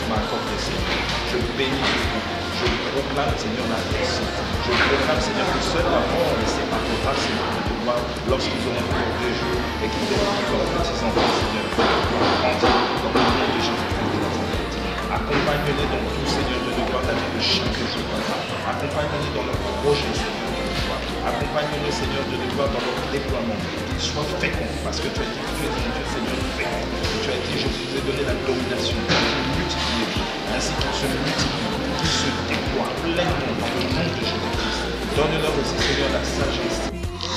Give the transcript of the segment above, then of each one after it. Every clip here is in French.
tu m'as accordé, Seigneur. Je bénis Jésus. Je proclame, Seigneur, la réussite. Je proclame, Seigneur, que seul la mort ne séparera, Seigneur, de toi lorsqu'ils auront encore 2 jours et qu'ils verront leurs petits-enfants, Seigneur, grandir dans le nom de Jésus-Christ de Nazareth. Accompagne-les dans tout, Seigneur, de devoir la vie de chaque jour. Accompagne-les dans leur projet, Seigneur, de devoir. Accompagne-les, Seigneur, de devoir dans leur déploiement. Qu'ils soient féconds, parce que tu as dit, Dieu, Seigneur, fécond. Tu as dit, je vous ai donné la domination. Multipliez, ainsi qu'ils se multiplient, qu'ils se déploient pleinement dans le nom de Jésus-Christ. Donne-leur aussi, Seigneur, la sagesse.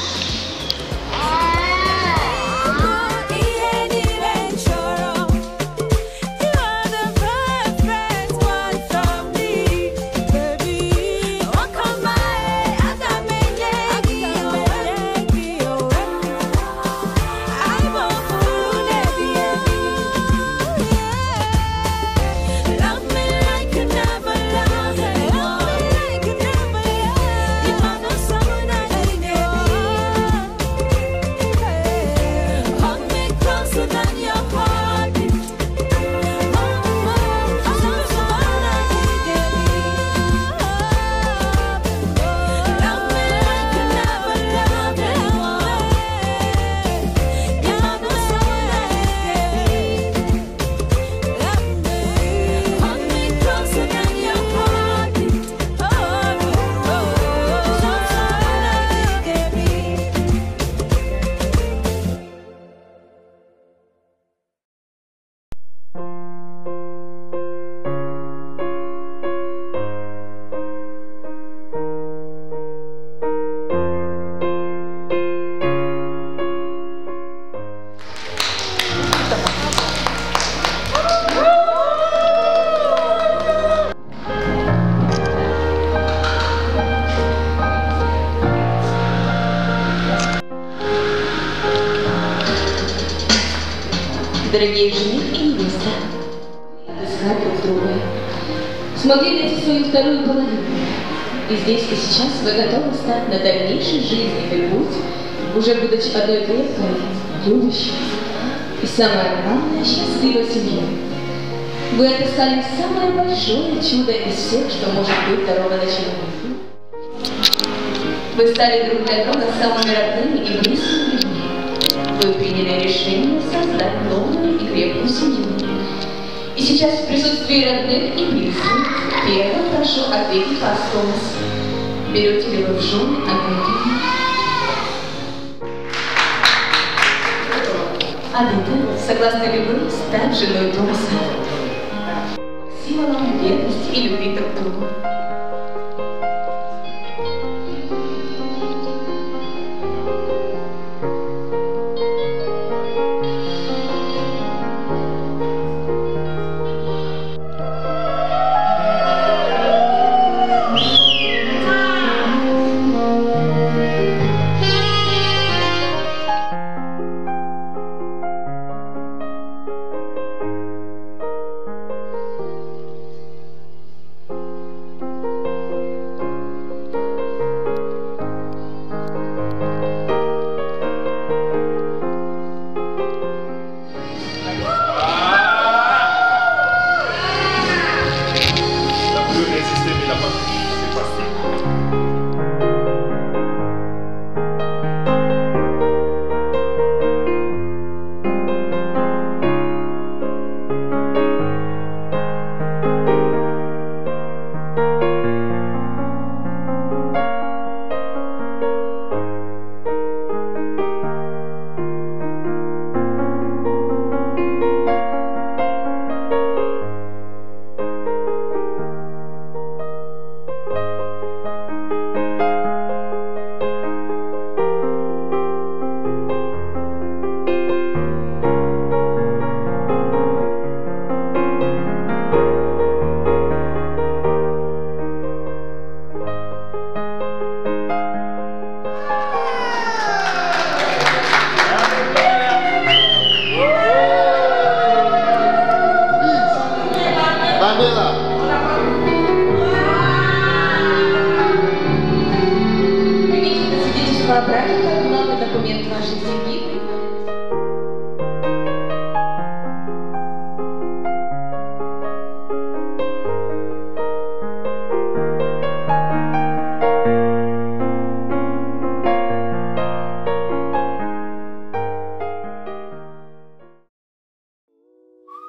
Дорогие жених и невеста, искать друг друга. Смогли найти свою вторую половину. И здесь и сейчас вы готовы стать на дальнейший жизненный путь, уже будучи одной крепкой, любящей и, самое главное, счастливой семьей. Вы отыскали самое большое чудо из всех, что может быть даровано человеку. Вы стали друг для друга самыми родными и близкими людьми. Вы приняли решение создать новую и крепкую семью. И сейчас в присутствии родных и близких первым прошу ответить вас, Томас. Берете ли вы в жены Агнету? Адетта, согласны ли вы стать женой Томаса? Символом верности и любви друг к другу.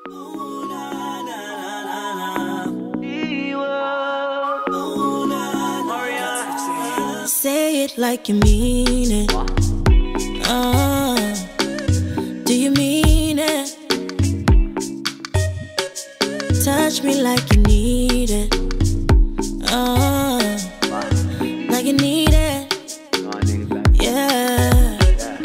Say it like you mean it. Do you mean it? Touch me like you need it. Like you need it. Yeah.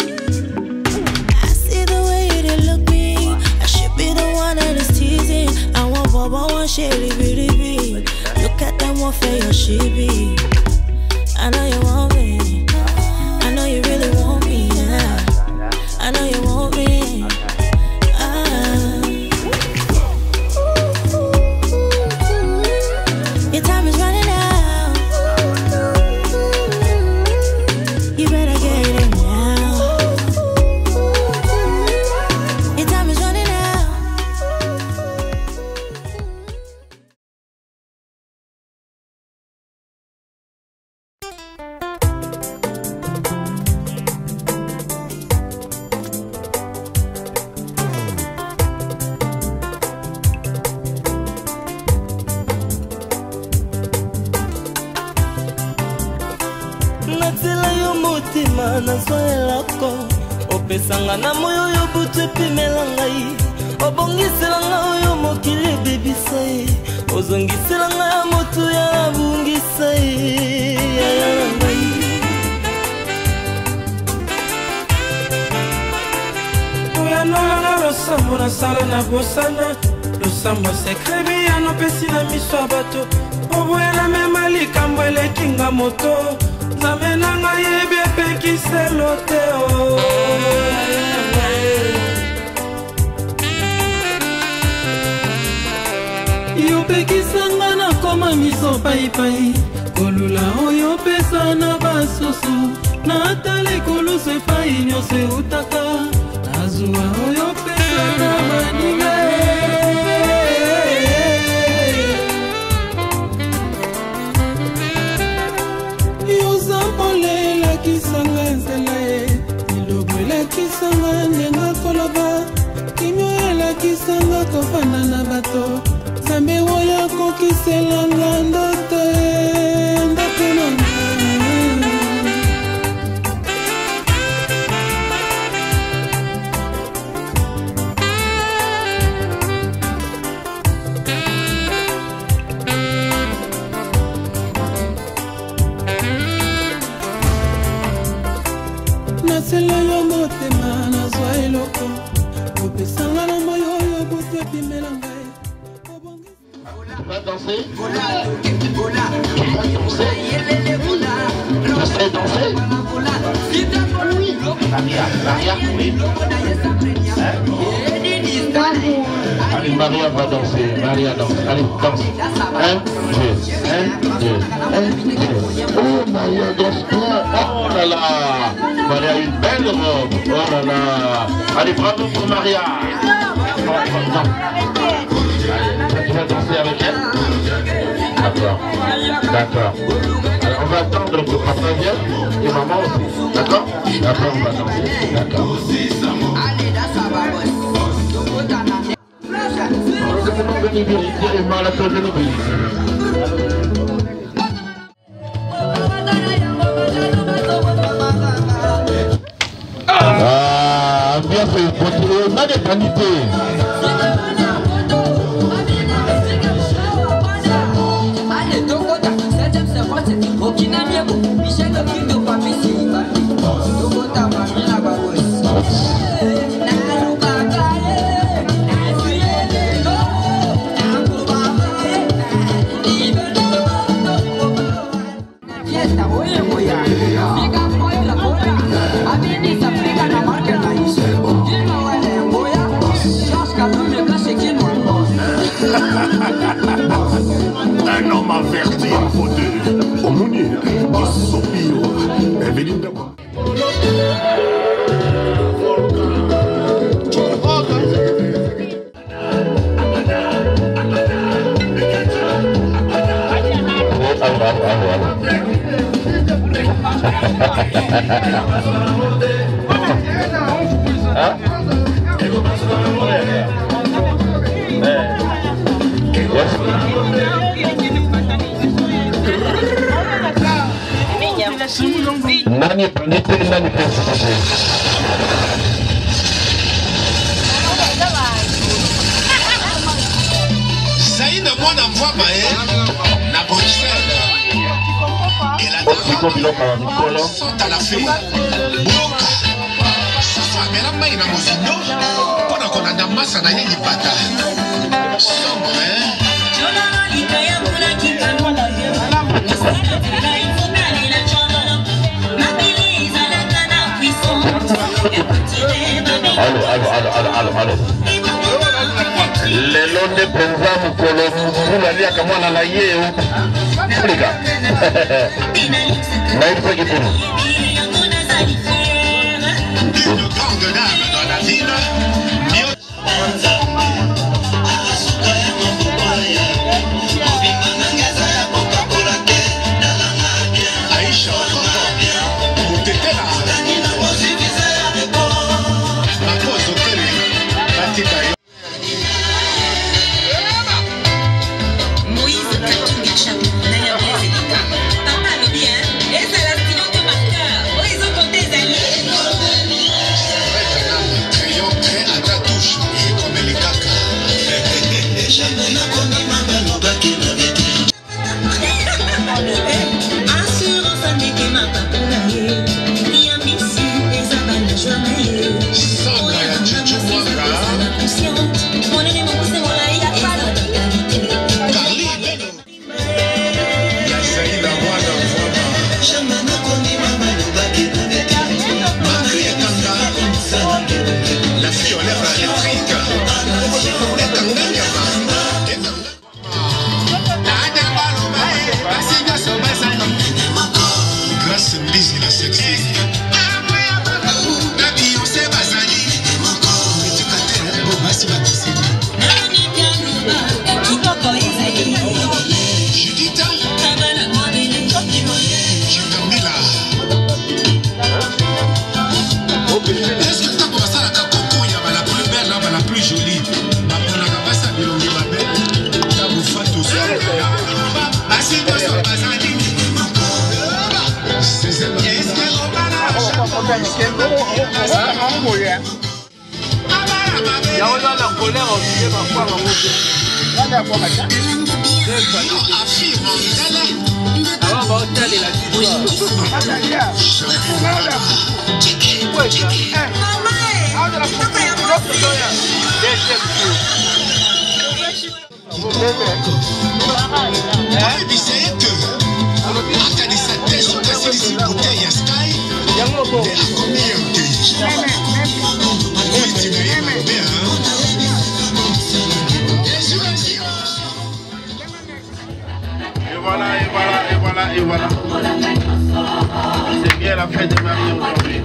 I see the way you did look me. I should be the one that is teasing. I want one shady bitty. Look at them, what for your she be. I know you want me. I know you really want me. Yeah. I know you want me. Your time is running out. You better get it now. Your time is running out. Natila yo motima na soelako opesanga na moyo yo butu epimela ngai obongisela ngai yo mokili ebebisa ye ozongisela ngai ya motu ya abungisa ye yaya ngai oyanolanga losambo nasala na bosana losambo sekrebi ya nopesi na miso ya bato oboyela mema likambo elekinga moto Nzambe na ngai yebi epekiselo te yopekisanga na koma miso paipai kolula oyo pesa na basusu na ata likolusu epai nyonso eutaka nazwa oyo pesa na baninga kisanga nzela ye lilobo elakisanga ndenga koloba kimio elakisanga kofanda na bato Nzambe oyo akokiselanga ndoto nanga nasela yo motema nazwa eloko opesanga na moyo oyo butu epimela ngai Tu vas danser? Tu sais danser? Maria, oui. Allez, Maria va danser. Maria danse. Allez, danse. 1, 2, 1, 2, 1, 2. Oh, Maria danse bien. Oh là là. Maria a une belle robe. Oh là là. Allez, bravo pour Maria. Non. Tu vas danser avec elle? D'accord. D'accord. Alors on va attendre que papa vienne et maman aussi. D'accord? Après on va danser. D'accord. Ah, bien fait. On a des qualités. Un homme averti en fauteuil. Omoni, du soupir. Evelyn d'abord. Nani panite nani pesa. Zaïna moi na voix maé na Bruxelles. Et la dame sont à la fée. Bloca. Safa mela mai na mozindo. Pona kona na masa na yengi pata. Sombre hein. Allô. Les lots de penza mukolo mulalia kama na yeye. Afrika. Naipsa kitu. Une grande dame dans la ville. Aïcha, ma pose au télé, Batita. Et voilà. C'est bien la fête de Marie aujourd'hui.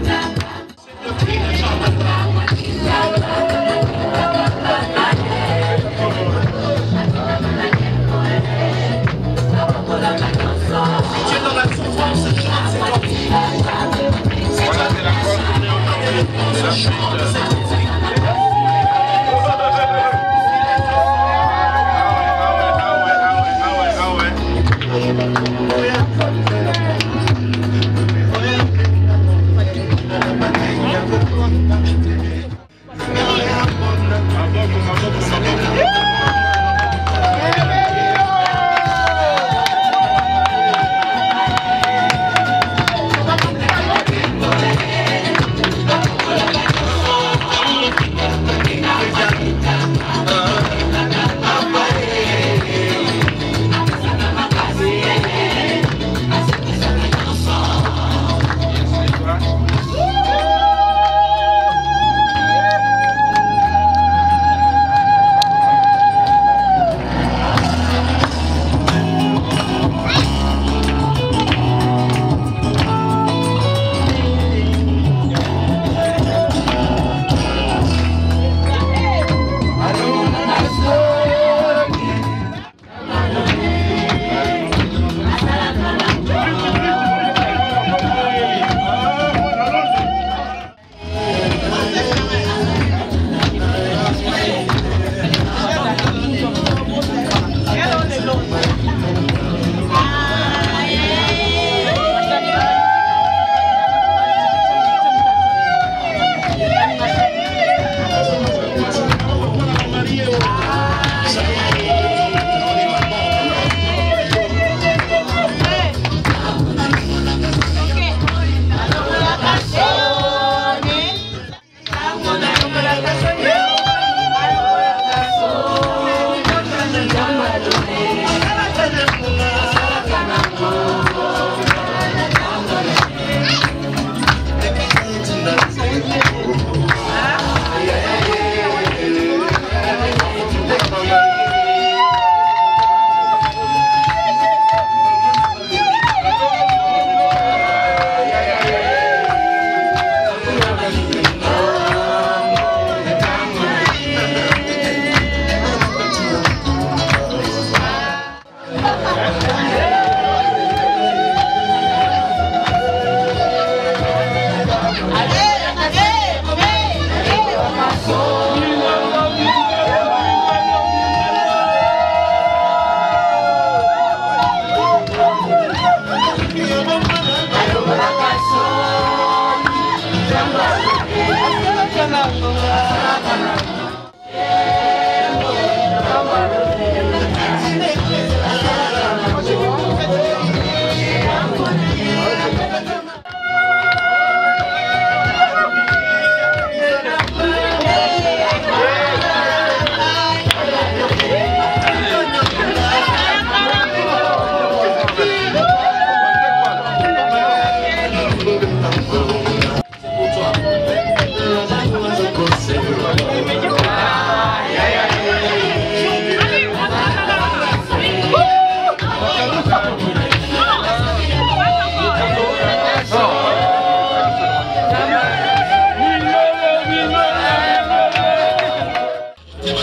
Voilà, c'est la grande tournée aujourd'hui. C'est la suite.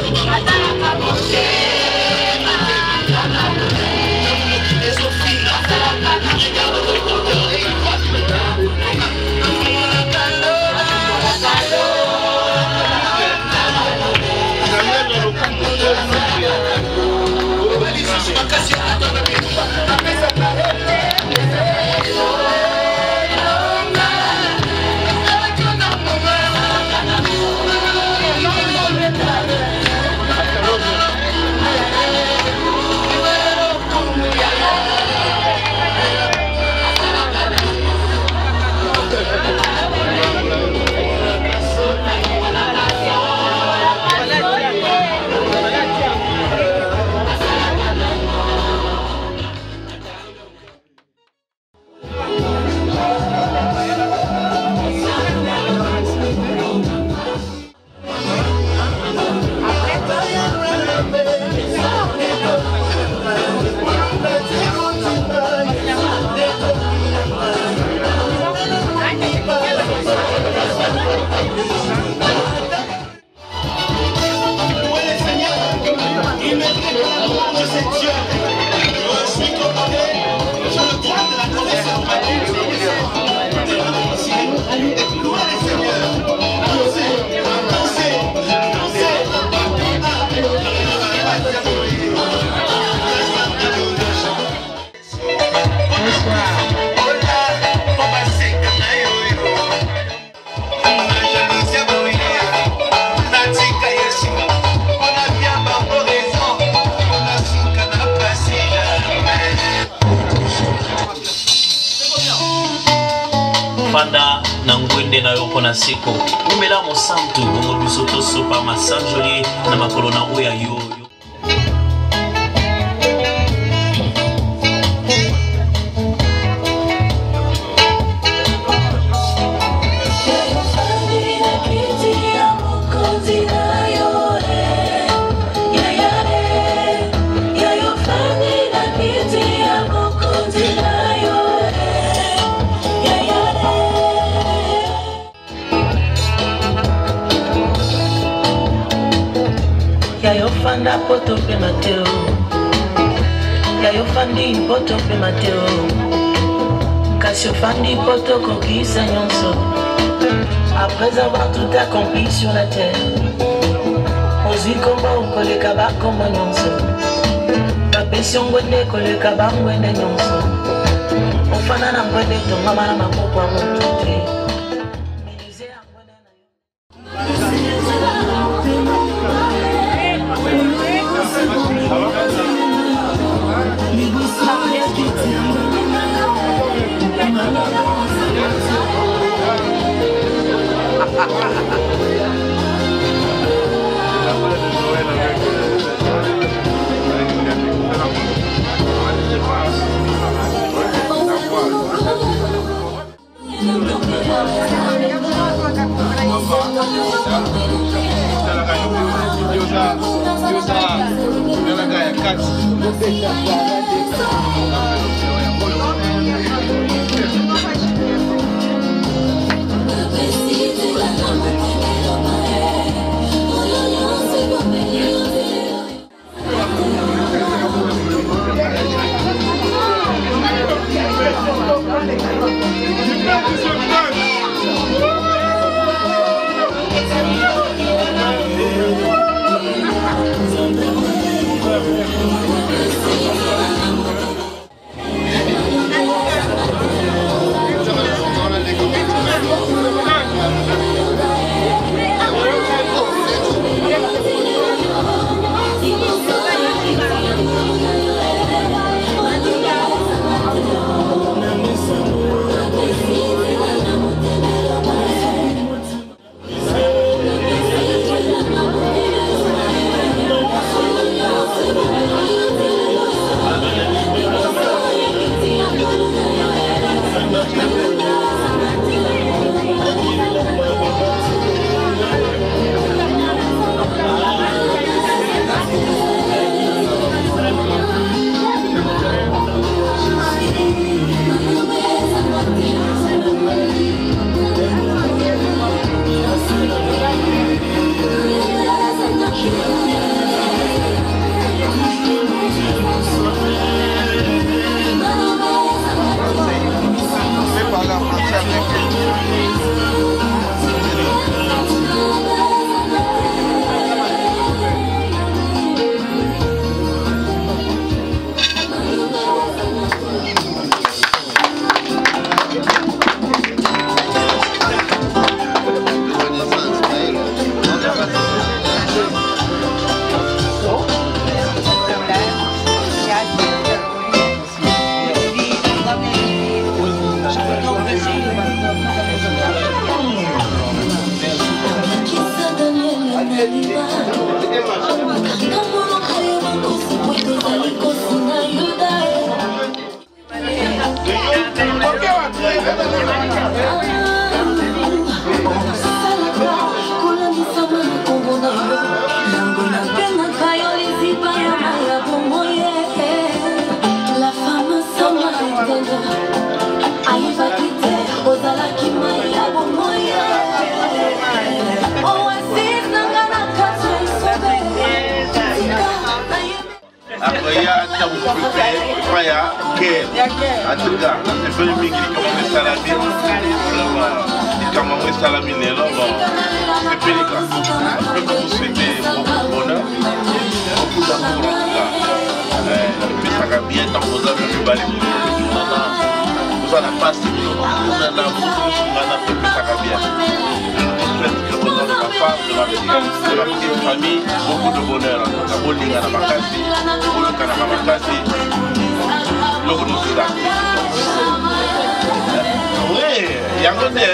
Fanda na ngwende na yoko na seko umela mosantu bongo bisoto sopa masanjoli na makolo na oya yo Yayo fanda poto pe Mateo, yayo fandi poto pe Mateo, Cassio fandi poto conquista nyonso. Après avoir tout accompli sur la terre, Ozi komba ukole kaba komba nyonso, Papesi ngwende kole kaba ngwende nyonso. Ofana na ngwende to mama na mapopo a montute. ya atina bukupe kwa ya ke atinga na tefeli mingi kama salami kama salami lelo bon c'est pelika je peux vous souhaiter beaucoup de bonheur beaucoup d'amour en tout cas ça va bien dans vos amis vous allez vous en passez vous en ça va bien le bonheur de ma femme, de ma petite famille, beaucoup de bonheur. La bowling à la Makasi, le Kanama Makasi, le Gounousida. Oui, il y a un côté.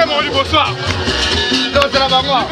bonsoir. Bonsoir.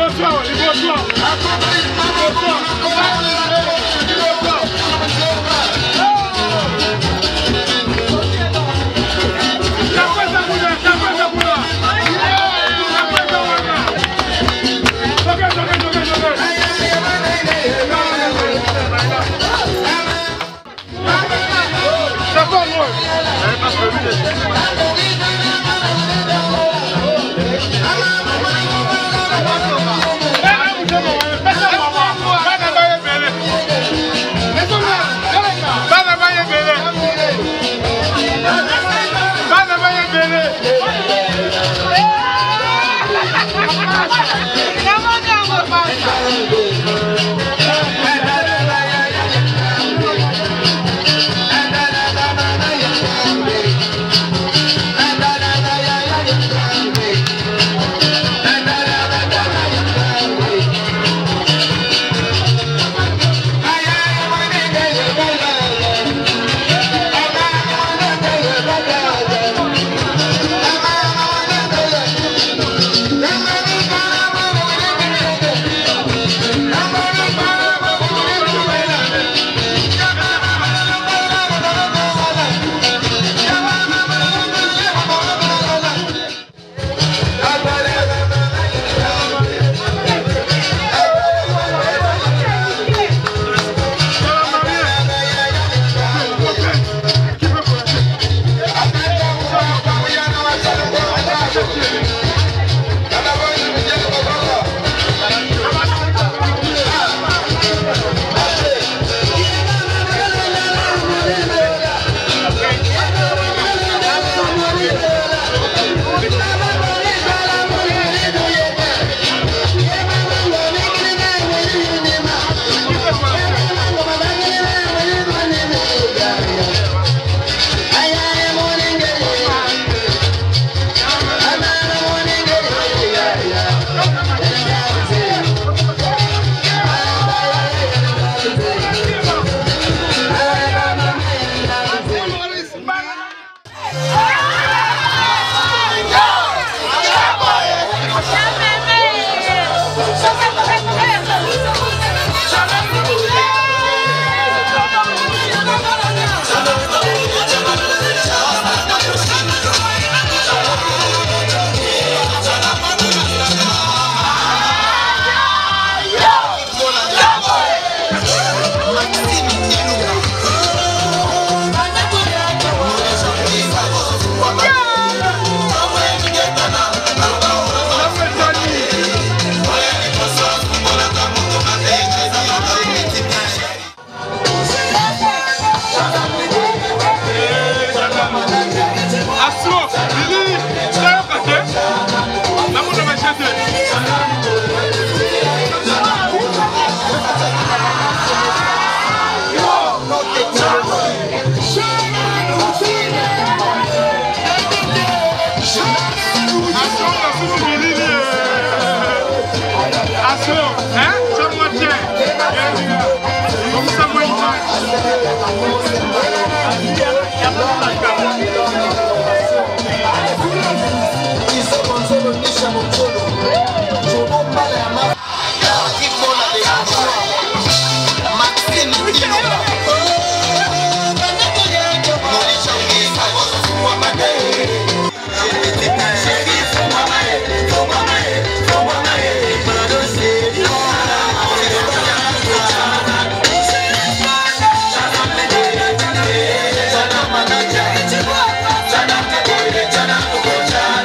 Chana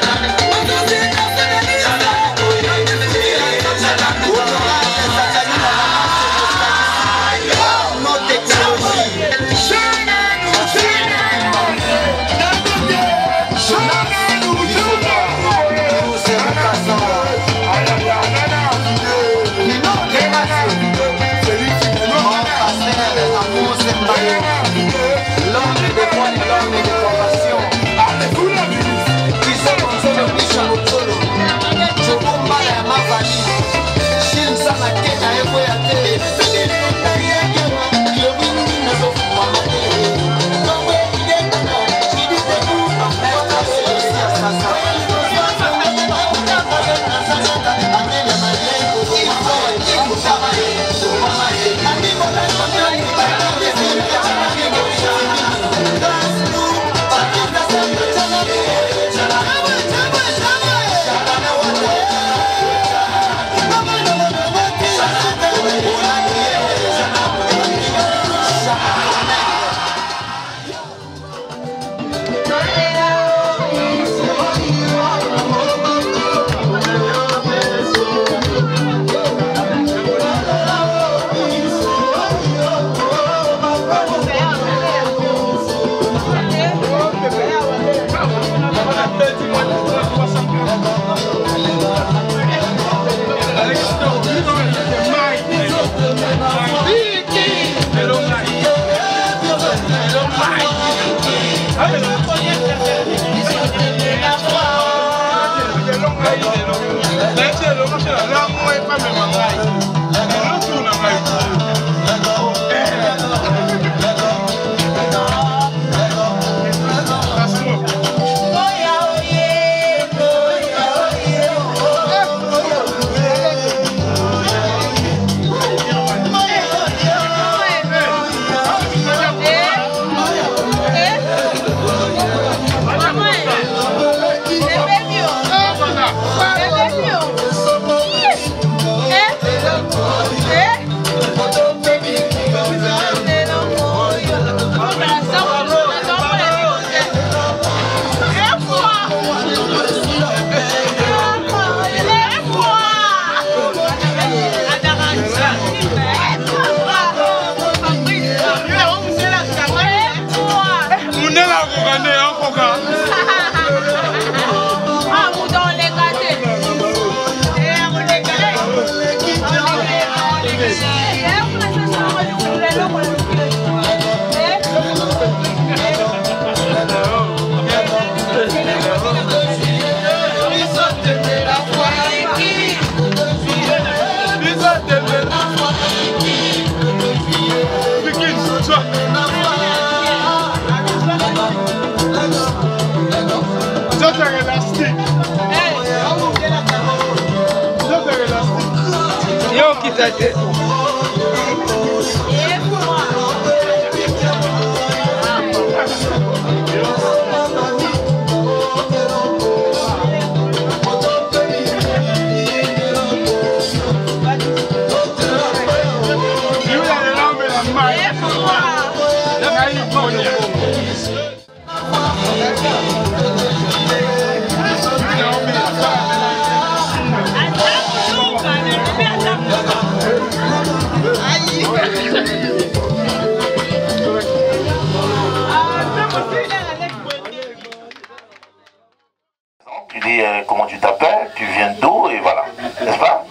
Tu dis comment tu t'appelles, tu viens d'où et voilà, n'est-ce pas?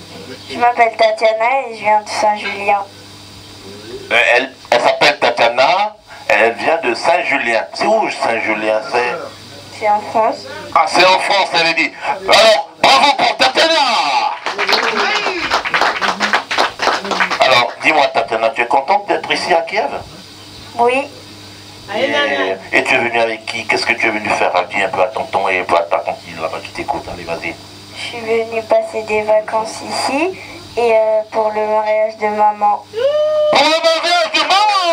Je m'appelle Tatiana et je viens de Saint-Julien. Elle s'appelle Tatiana, elle vient de Saint-Julien. C'est où Saint-Julien? C'est en France. Ah, c'est en France, elle dit. Alors, bravo pour Tatiana. Alors, dis-moi Tatiana, tu es contente d'être ici à Kiev? Oui. Et tu es venu avec qui? Qu'est-ce que tu es venu faire? Dis un peu à tonton et à ta tantine là-bas qui t'écoute. Allez, vas-y. Je suis venue passer des vacances ici et pour le mariage de maman. Pour le mariage de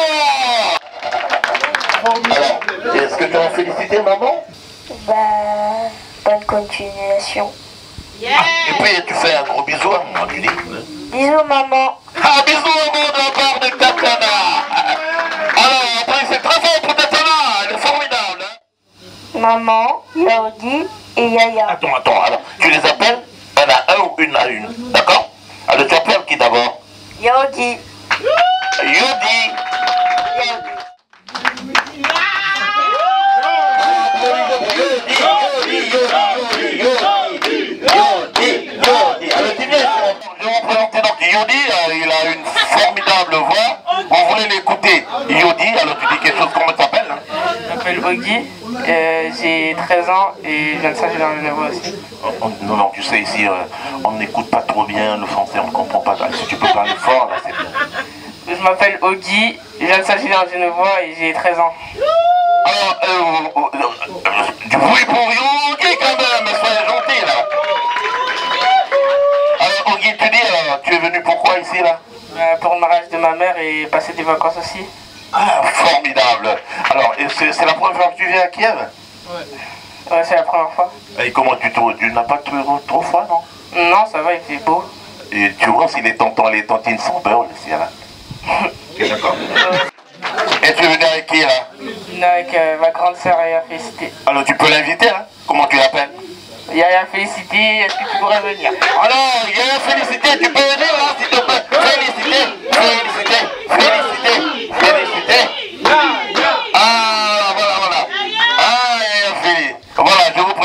maman! Alors, est-ce que tu as félicité maman? Bah, bonne continuation. Ah, et puis tu fais un gros bisou à moi, tu dis. Bisous maman. Ah, bisous maman de la part de Tatiana. Alors, après c'est très fort pour Tatiana, elle est formidable. Hein? Maman, Yaogi et Yaya. Attends, alors, tu les appelles un à un ou une à une, d'accord? Alors, tu appelles qui d'abord? Yaogi. Yodi. Je vais vous présenter donc Yodi, il a une formidable voix. Vous voulez l'écouter? Yodi, alors tu dis quelque chose, comment tu t'appelles? Je m'appelle Ogi, j'ai 13 ans et je viens de Saint-Julien de Genevois aussi. Non, tu sais, ici, on n'écoute pas trop bien le français, on ne comprend pas. Si tu peux parler fort, là, c'est bien. Je m'appelle Ogi, je viens de Saint-Julien de Genevois et j'ai 13 ans. Alors, du bruit pour Yogi quand même, soyez gentil là. Alors, Ogi, tu dis, tu es venu pourquoi ici là? Pour le mariage de ma mère et passer des vacances aussi. Ah, formidable. Alors, c'est la première fois que tu viens à Kiev? Ouais, c'est la première fois. Et comment tu trouves? Tu n'as pas trop froid, non? Non, ça va, il fait beau. Et tu vois si les tontons et les tontines sont beurre ici là. Tu es d'accord? Et tu es venu avec qui là? Avec ma grande sœur Yaya Félicité. Alors tu peux l'inviter là? Comment tu l'appelles? Yaya Félicité, est-ce que tu pourrais venir? Alors Yaya Félicité, tu peux venir là s'il te plaît? Félicité. Ah voilà. Ah Yaya Félicité. Voilà, je vous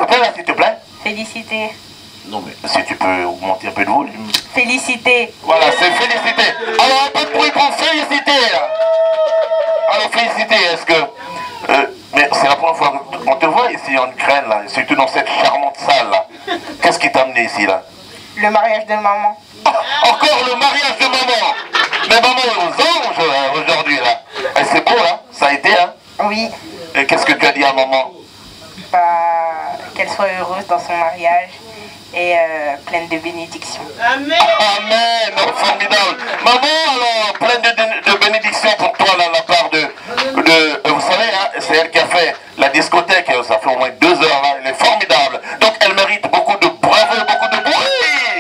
Répète-la s'il te plaît. Félicité. Non mais si tu peux augmenter un peu de volume. Félicité. Voilà, c'est félicité. Alors un peu de bruit pour féliciter. Alors félicité, est-ce que... mais c'est la première fois qu'on te voit ici en Ukraine, là, surtout dans cette charmante salle là. Qu'est-ce qui t'a amené ici là? Le mariage de maman. Encore le mariage de maman. Mais maman est aux anges aujourd'hui là. Et c'est beau hein, ça a été hein? Oui. Et qu'est-ce que tu as dit à maman? Bah, qu'elle soit heureuse dans son mariage et pleine de bénédictions. Amen. Amen, oh, formidable. Maman alors, pleine de bénédictions pour toi là, la part de vous savez hein, c'est elle qui a fait la discothèque, ça fait au moins 2 heures là, elle est formidable. Donc elle mérite beaucoup de bravo, beaucoup de bruit.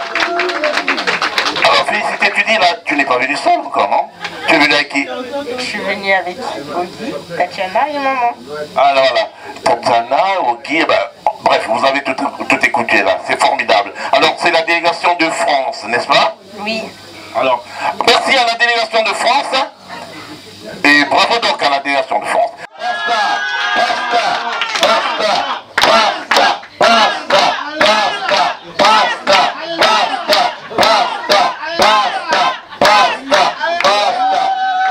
Alors félicité, tu dis là, tu n'es pas venu seul encore non? Tu es venu avec qui? Je suis venue avec Ogi, Tatiana et maman. Alors voilà, Tatiana, Ogi, bref, vous avez tout écouté là, c'est formidable. Alors c'est la délégation de France, n'est-ce pas? Oui. Alors, merci à la délégation de France et bravo donc à la délégation de France. Basta, basta, basta, basta, basta, basta, basta, basta, basta, basta, basta, basta.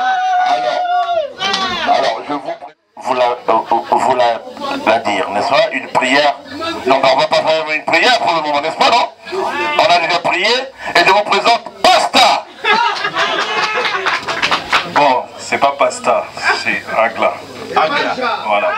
Alors je vous la dire, n'est-ce pas? Une prière. Non, mais on va pas faire une prière pour le moment, n'est-ce pas, non? On a déjà prié et je vous présente Pasta. Bon, c'est pas Pasta, c'est Agla. Agla. Voilà.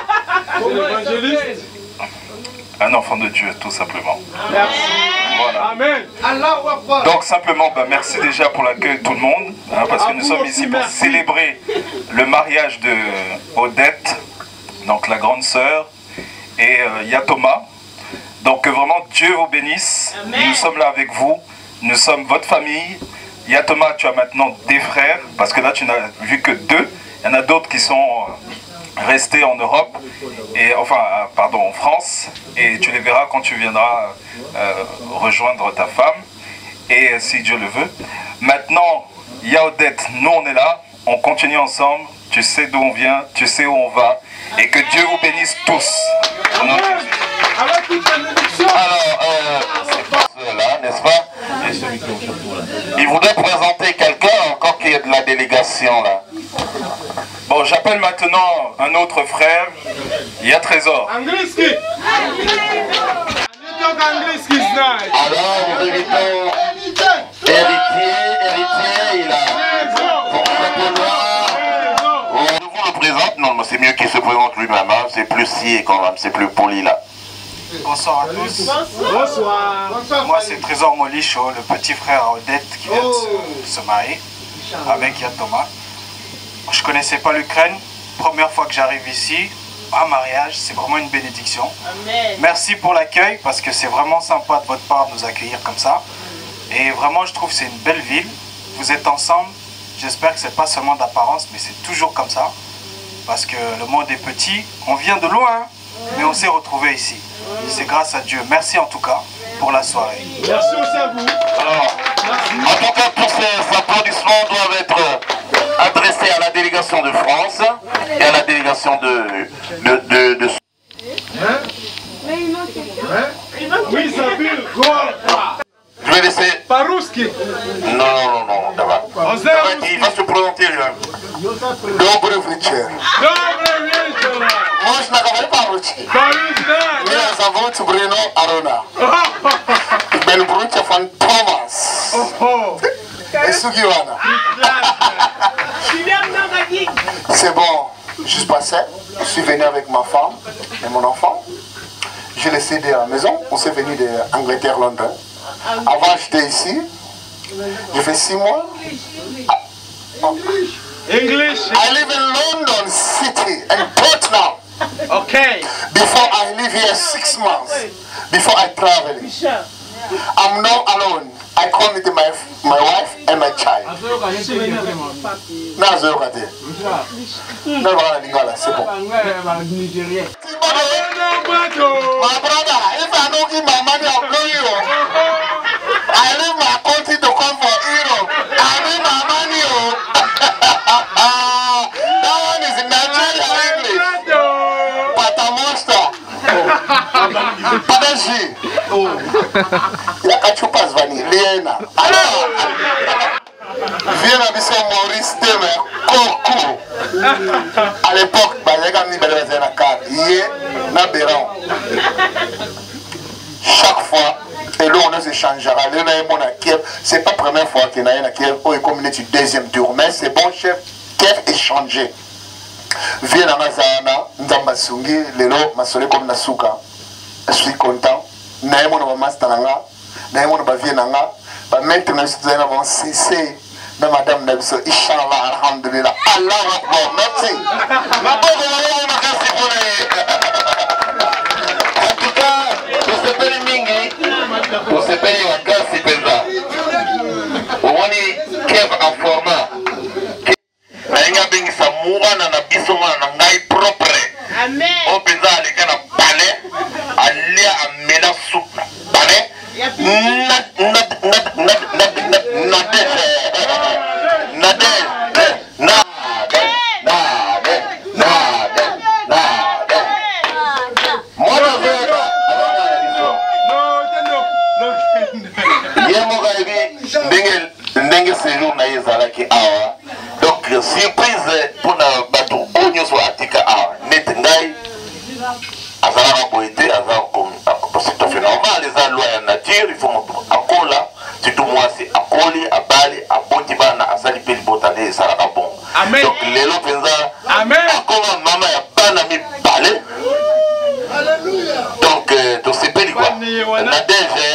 Un enfant de Dieu, tout simplement. Merci. Voilà. Amen. Donc simplement, merci déjà pour l'accueil de tout le monde, hein, parce que nous sommes ici pour célébrer le mariage de Odette, donc la grande sœur, et Yatoma. Donc vraiment, Dieu vous bénisse. Amen. Nous sommes là avec vous, nous sommes votre famille. Yatoma, tu as maintenant des frères, parce que là tu n'as vu que 2. Il y en a d'autres qui sont restés en Europe, et enfin, pardon, en France, et tu les verras quand tu viendras rejoindre ta femme, et si Dieu le veut. Maintenant, il y a Odette, nous on est là, on continue ensemble, tu sais d'où on vient, tu sais où on va, et que Dieu vous bénisse tous. Alors, c'est pas cela, n'est-ce pas? Il voudrait présenter quelqu'un encore qui est de la délégation là. Bon, j'appelle maintenant un autre frère, il y a Trésor. Alors, nous invitons héritier, il a son chapeau noir. Je vous le présente, non, c'est mieux qu'il se présente lui-même, hein. C'est plus scié quand même, c'est plus poli là. Bonsoir à tous. Bonsoir. Moi c'est Trésor Molicho, le petit frère à Odette qui vient de se marier avec Yatoma. Je ne connaissais pas l'Ukraine, première fois que j'arrive ici, un mariage, c'est vraiment une bénédiction. Amen. Merci pour l'accueil parce que c'est vraiment sympa de votre part de nous accueillir comme ça. Et vraiment je trouve que c'est une belle ville, vous êtes ensemble, j'espère que ce n'est pas seulement d'apparence mais c'est toujours comme ça. Parce que le monde est petit, on vient de loin, mais on s'est retrouvés ici. C'est grâce à Dieu. Merci en tout cas pour la soirée. Merci aussi à vous. Alors, en tout cas, tous ces applaudissements doivent être adressés à la délégation de France et à la délégation de... Oui, Sabine, je vais laisser... Parouski. Non, d'abord. Il va se présenter là. Добрый вечер. Можно говорить по-русски? Меня зовут Бруно Арона. Ich bin Bruder von Thomas. C'est bon, juste passé. Je suis venu avec ma femme et mon enfant. Je l'ai cédé à la maison. On s'est venu d'Angleterre, Londres. Avant, j'étais ici. J'ai fait 6 mois. English. I live in London City and Tottenham. Okay. Before I live here 6 months. Before I travel. I'm not alone. I come with my wife and my child. C'est bon. My brother, if I don't give my money, I'll blow you. I leave my country to come for Europe. I need my money. That one is in Nigeria English. Patamosta. jus. Il y a Kachupas Vani, Léna. Alors, viens à Bisson Maurice Temer, Corco. À l'époque, il y a un carte. Il y a un béran. Chaque fois, et là on se changera. C'est pas la première fois qu'il y a un Kiev, on est comme une deuxième tour. Mais c'est bon, chef, Kiev est changé. Viens à Mazana, Ndambasungi, Lelo, Masole comme Nasuka. Je suis content. Naïmo na Mastananga, Naïmo na Bavienanga. Maintenant, nous avons cessé. Madame Nabiso, Inch'Allah, Alhamdulillah. Allah Akbar, merci. Ma pauvre merci pour en tout cas, pour ce pays mingi, pour ce pays en gaz, c'est pesant. On est Kiev en format. Naïga bengi sa moura na biso na ngai propre. Amen. O pesa le kana palais, alia amela soupe na palais. Donc surprise pour la bateau on soit atika net ngai azara boité azara comme c'est tout à fait normal les lois en nature il faut encore là surtout moi c'est akoli abali abotiba na asali peli botale ça la bon amen donc les lois penza amen encore maman ya bana mi balé donc c'est peli quoi na DG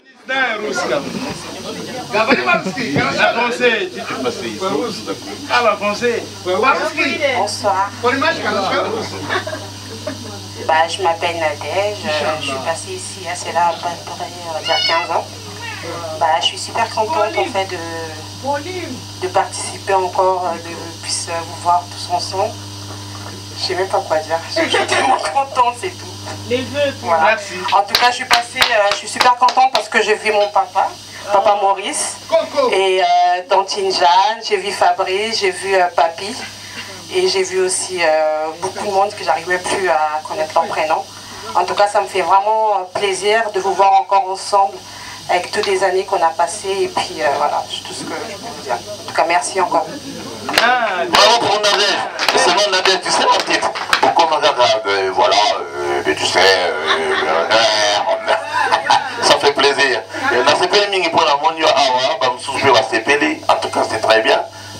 la française, ah la française. Bonsoir. Je m'appelle Nadège, je suis passée ici à cela à peu près il y a 15 ans. Je suis super contente en fait de participer encore, de puisse vous voir tous ensemble. Je sais même pas quoi dire, je suis tellement contente, c'est tout. Les vœux, voilà. Merci. En tout cas, je suis super contente parce que j'ai vu mon papa. Papa Maurice et Tantine Jeanne, j'ai vu Fabrice, j'ai vu Papy et j'ai vu aussi beaucoup de monde que j'arrive même plus à connaître leur prénom. En tout cas, ça me fait vraiment plaisir de vous voir encore ensemble avec toutes les années qu'on a passées et puis voilà, c'est tout ce que je peux vous dire. En tout cas, merci encore. Bravo pour Nadège, c'est bon Nadège, tu sais mon titre. Pourquoi voilà, tu sais, ça fait plaisir. En tout cas, c'est très bien.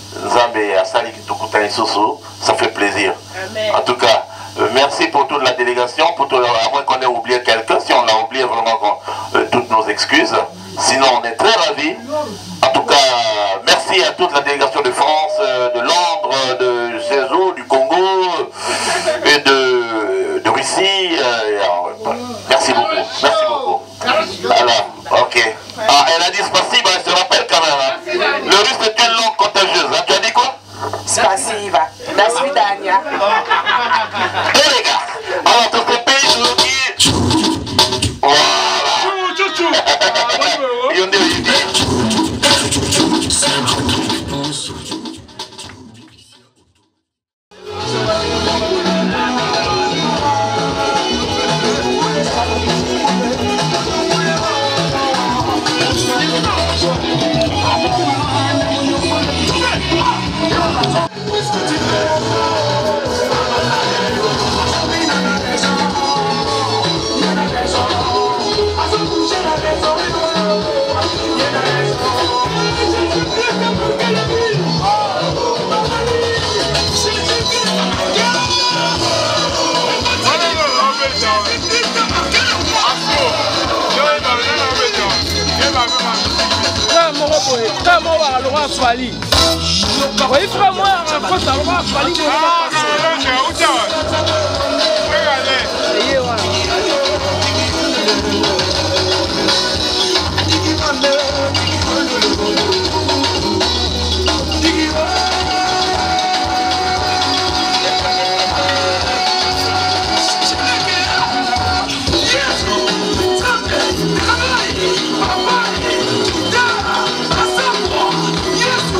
Ça fait plaisir. En tout cas, merci pour toute la délégation. À moins qu'on ait oublié quelqu'un, si on l'a oublié, vraiment, toutes nos excuses. Sinon, on est très ravis. En tout cas, merci à toute la délégation de France, de Londres, de Cézanne, du Congo et de Russie. Merci beaucoup. Merci beaucoup. Alors, ok. Ah, elle a dit spasiba, elle se rappelle quand même. Hein. Le russe est une langue contagieuse. Hein. Tu as dit quoi? Spasiba. La Svidania. Et les gars, alors dans ce pays, nous dit. Voilà. Oui, frère-moi, raconte à l'oral Fali.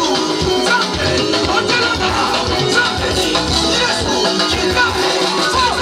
Yes,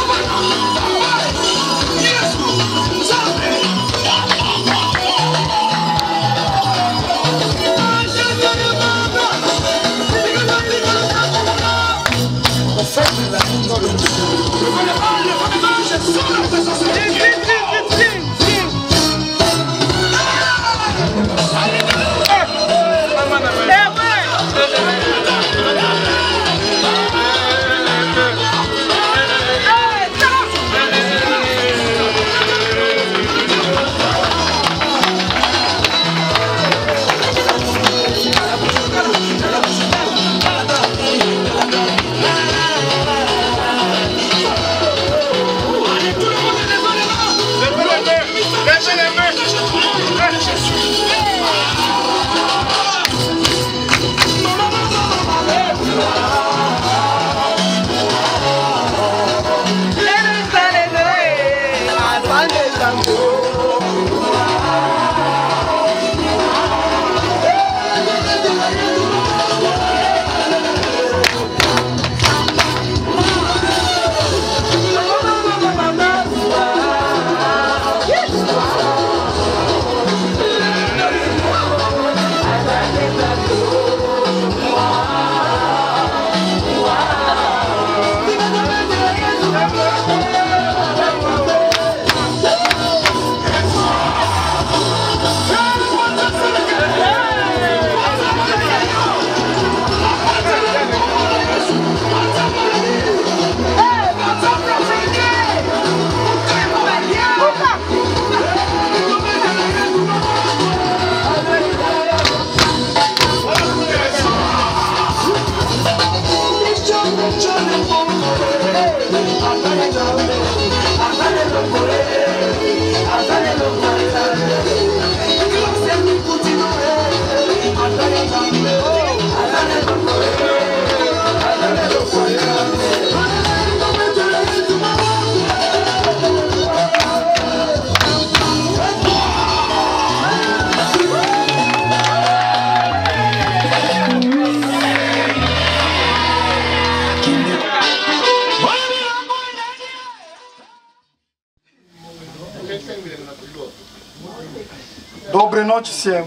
Dobre noite, Siem.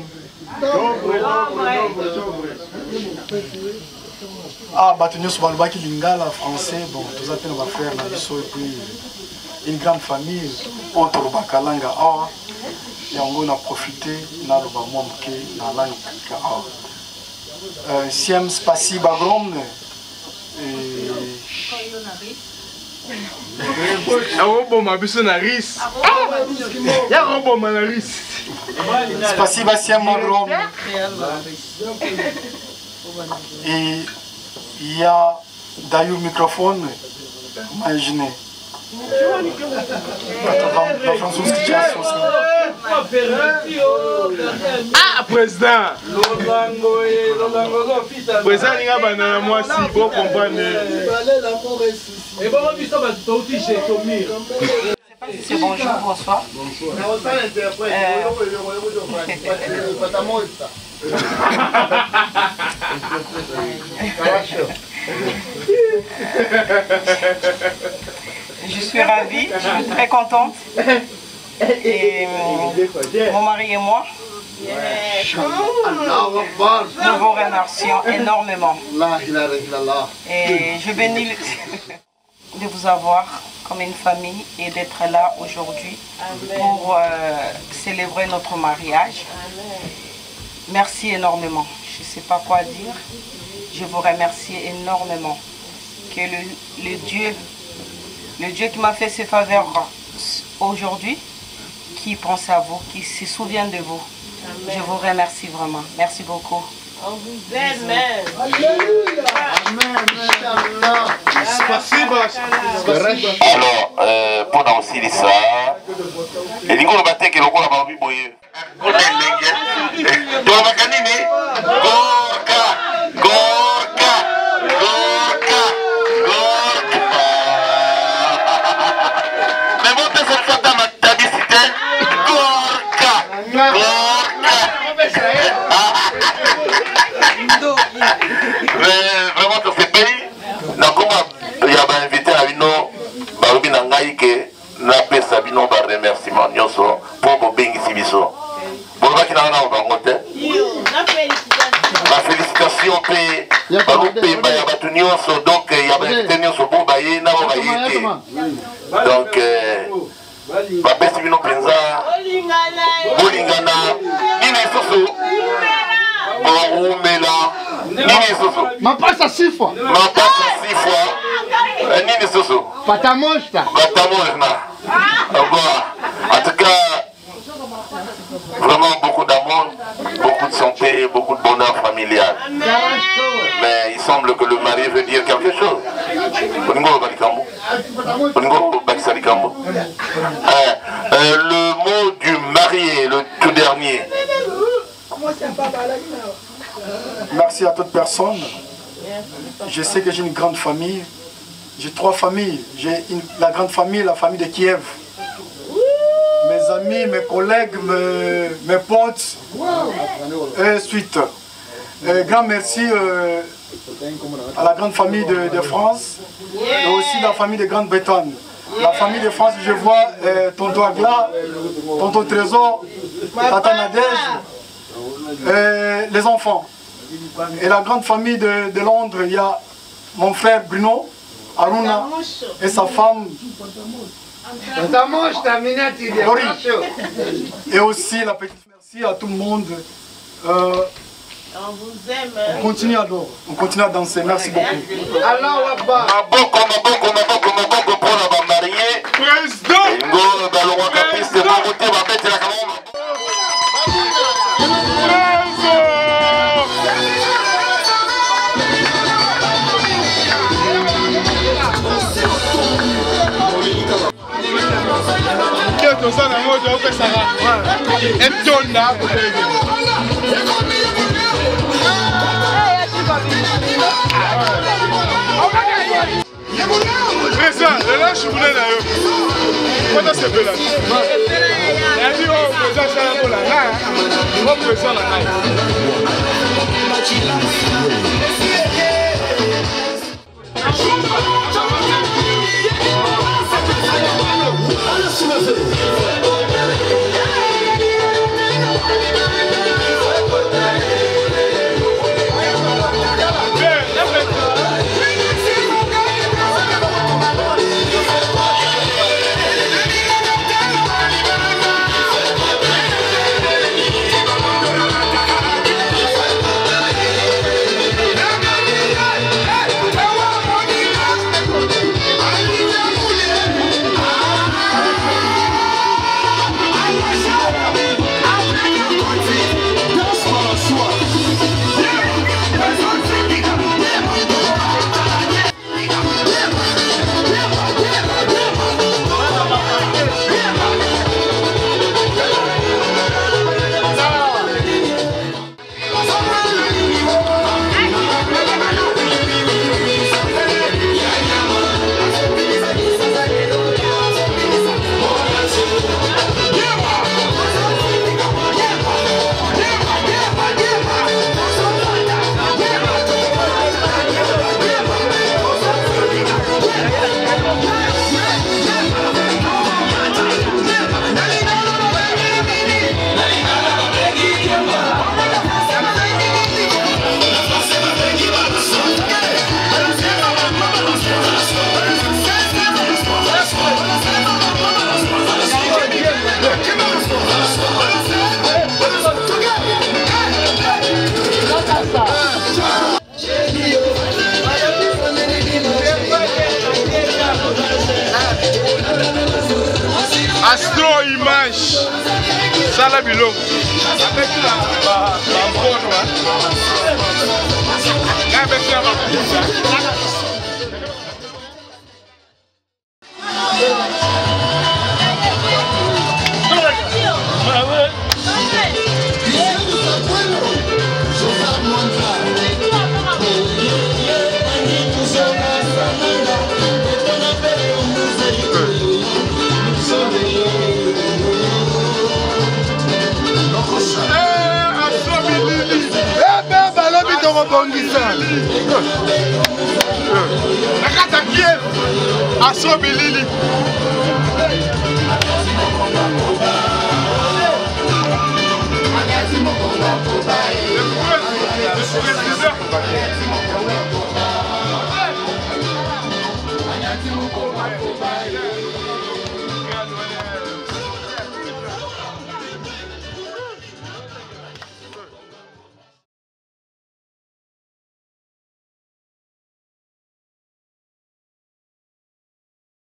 Ah, Batunio Soubalbaki Lingala, français, bon, tous à nos frères, et puis une grande famille, autre Bakalanga, et on a profité, na le bamomke, na langue, Siem Spasiba Gromne, Спасибо всем огромное. И я даю микрофон моей жене. Это на французский час. Ah, président! Président, il y a un mois si vous comprenez. C'est bonjour, bonsoir. Je suis ravie, je suis très contente. Et mon mari et moi, nous vous remercions énormément. Et je bénis de vous avoir comme une famille et d'être là aujourd'hui pour célébrer notre mariage. Merci énormément. Je ne sais pas quoi dire. Je vous remercie énormément. Que le Dieu qui m'a fait ces faveurs aujourd'hui, qui pense à vous, qui se souvient de vous. Je vous remercie vraiment. Merci beaucoup. On vous aime. Alors, pendant aussi les ça, et les gars, le matin, qui est le gars, la barbe, boye. Vraiment dans ce pays, il y a invité à une barobi nangai que na pesa bino ba remerciement nyoso pour bo bengi sibiso. Bolba ki na na bangote. La félicitation pe barobi ba ya batu nyoso donc il y a invité nyoso bo ba ye na bo ba yete. Donc ba pesa bino penza bolingana nini soso. Ma passe à 6 fois. Ma passe à 6 fois. Nini soso. Patamosta. Patamosta. En tout cas, vraiment beaucoup d'amour, beaucoup de santé, beaucoup de bonheur familial. Mais il semble que le mari veut dire quelque chose. Le mot du marié, le tout dernier. Merci à toute personne. Je sais que j'ai une grande famille. J'ai 3 familles. J'ai la grande famille, la famille de Kiev. Mes amis, mes collègues, mes potes. Et suite. Grand merci à la grande famille de France et aussi la famille de Grande-Bretagne. La famille de France, je vois tonton Agla, tonton Trésor, tata Nadège, les enfants. Et la grande famille de Londres, il y a mon frère Bruno, Aruna et sa femme Lori. Et aussi la petite merci à tout le monde. On vous aime. On continue à danser. Merci beaucoup. Président, là je voulais là. Comment c'est fait là? Il a dit oh président ça là là. Oh président là. Allez, Astro Image. Sala Bilongo. Avec la bonne. Nakata Kiev, Astro Bilili.